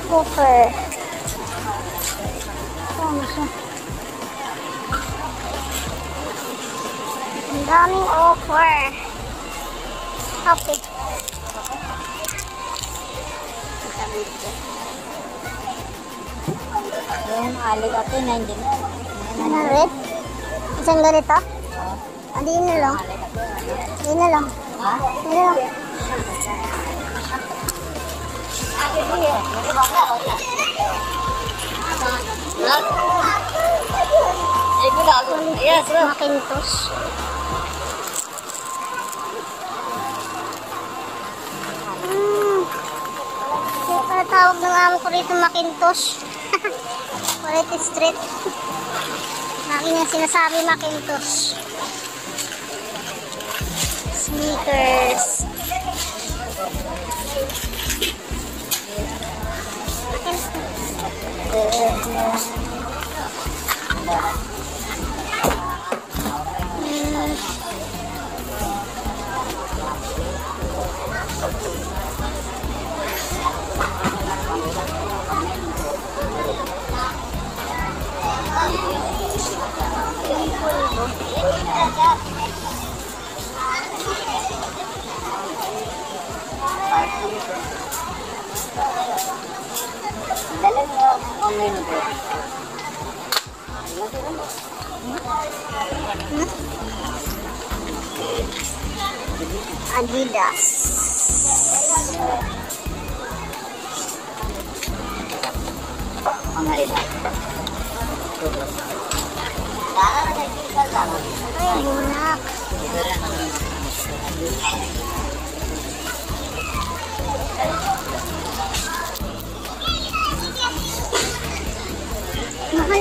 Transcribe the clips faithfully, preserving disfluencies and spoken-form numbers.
Offer. Ano siya? Ang daming offer. Okay. Ayan, alig ako, ninety. Ano red? Isang ganito? Andi yun na lang. Yun na lang. Ha? Yun na lang. Yes, Macintosh. Hmm. Kaya pala tawag ng amo ko rito Macintosh. Quality Street. Lagi niya sinasabi Macintosh. Sneakers. Dalang mo ang menu ko. Adidas. Mga ila. Ay, bunak. Mahal.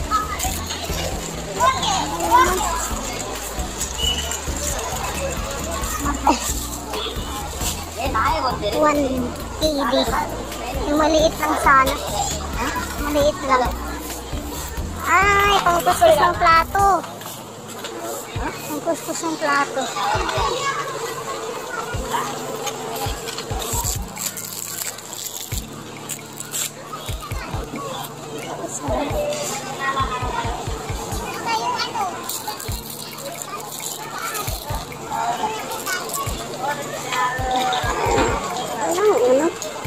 one eighty. Yung maliit lang sana. Maliit lang. Ay, pangkuskus ng plato. Pangkuskus ng plato. Ano, ano?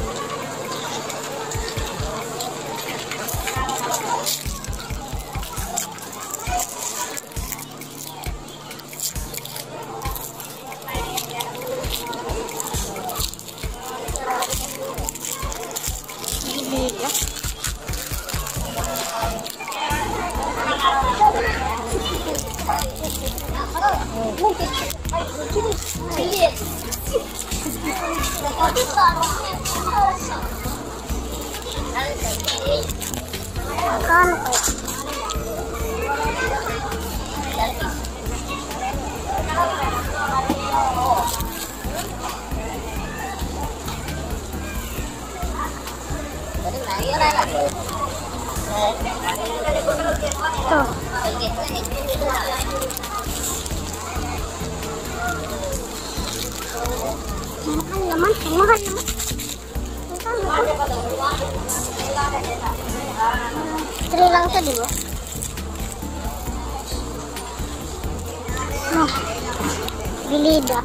Magkano kaya? Ito. Mahal naman. Mahal naman. Three lang ito, di ba? No. Bilida.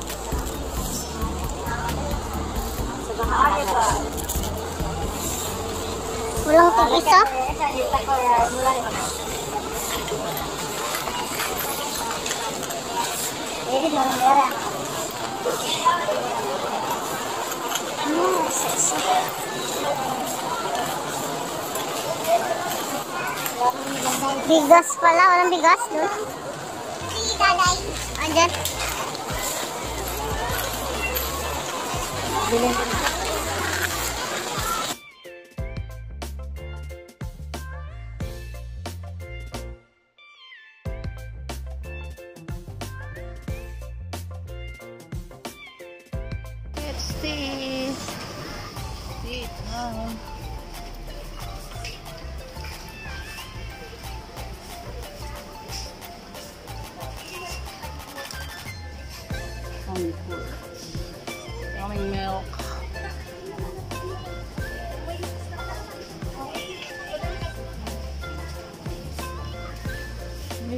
Walang tig-isa? Bigas pala, walang bigas doon. Andyan. Bilhin. It's this. Wait, no. Coming milk.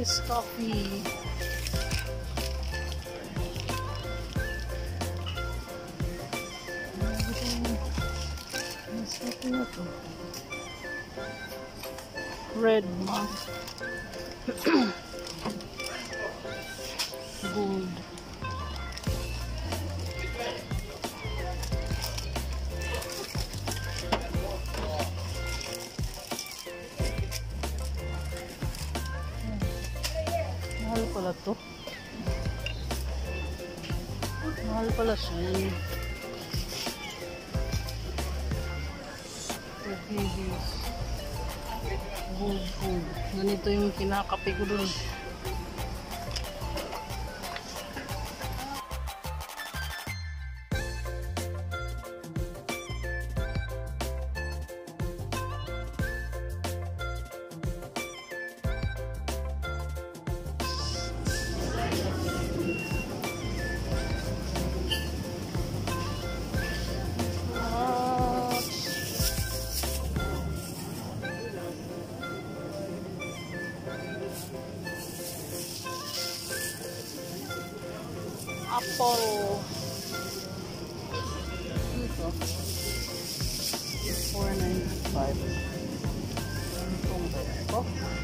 Iced coffee. Masarap na to. Red mug. Gold. Mahal pala to. Mahal pala siya. Babies. Gold food. Ganito yung kinakape ko dun. Apple. Ito. four ninety-five. Itong ito.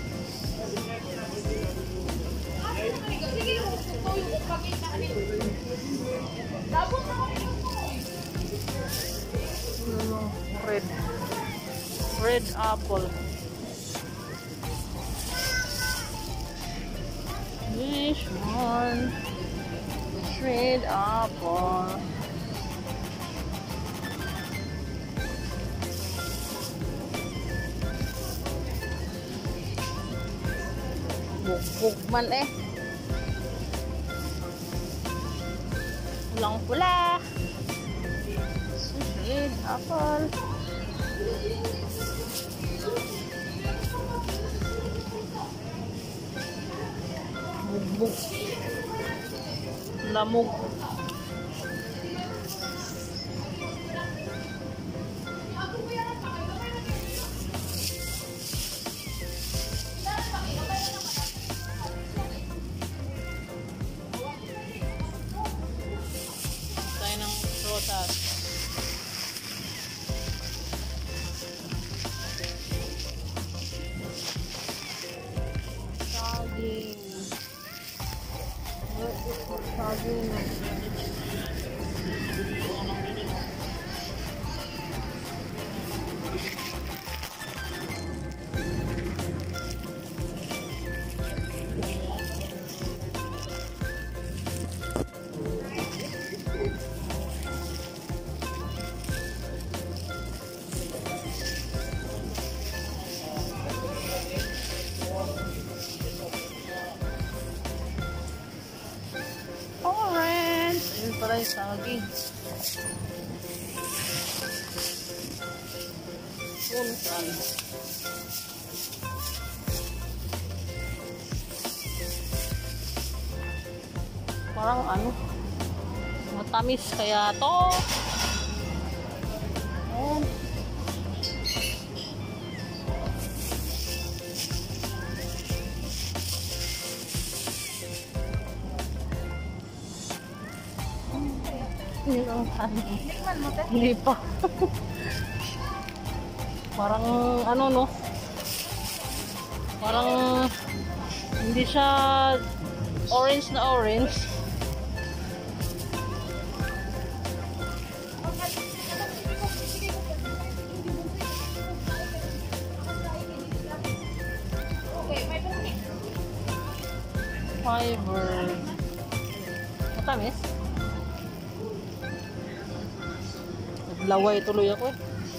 Ano, red. Red apple. This one. Red apple. Bugbog man eh. Pulang pula. Red apple. Bugbog. Lamog. Tayo ng protas. Saging. Saging. Orange. Ayun pala yung saging. Puntan. Parang ano, matamis kaya to. Ayan. Hindi lang tayo. Hindi pa. Parang ano no? Parang hindi siya orange na orange. Fiber. Matamis? Naglaway tuloy ako eh.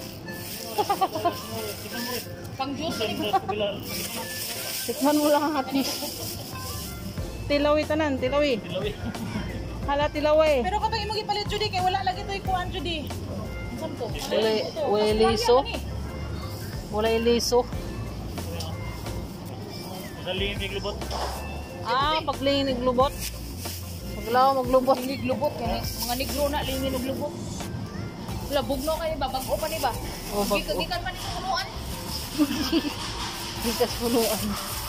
Pang juice. Tikman mo lang ang hati. Tilawi tanan, tilawi. Tilawi. Hala tilawi. Pero kapag imo gipalit jud kay wala lagi to ikuan jud eh. Santo. Wala wala liso. Wala liso. Nalinig lubot. Ah, paglinig lubot. Paglaw maglubot. Linig lubot kani. Mga negro na lingin og lubot. Wala bugno kay ba bag-o pa ni ba? Oh, bag-o. Gikan man ni punuan. Gikas punuan.